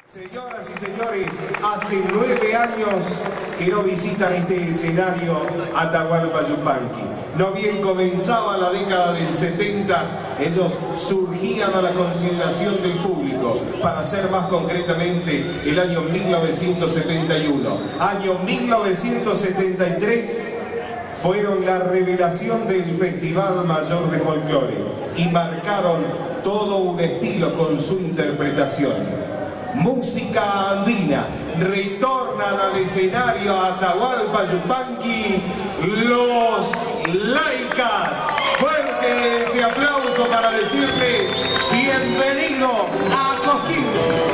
Señoras y señores, hace 9 años que no visitan este escenario Atahualpa Yupanqui. No bien comenzaba la década del 70, ellos surgían a la consideración del público, para ser más concretamente el año 1971. Año 1973 fueron la revelación del Festival Mayor de Folclore y marcaron todo un estilo con su interpretación. Música andina, retornan al escenario Atahualpa Yupanqui, los Laicas. Fuerte ese aplauso para decirle bienvenidos a Coquimbo.